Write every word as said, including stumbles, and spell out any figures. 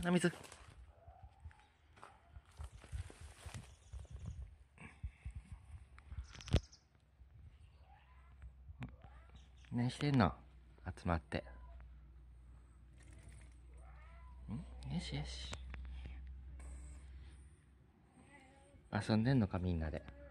鼻水。何してんの？集まって。ん？よしよし。遊んでんのかみんなで。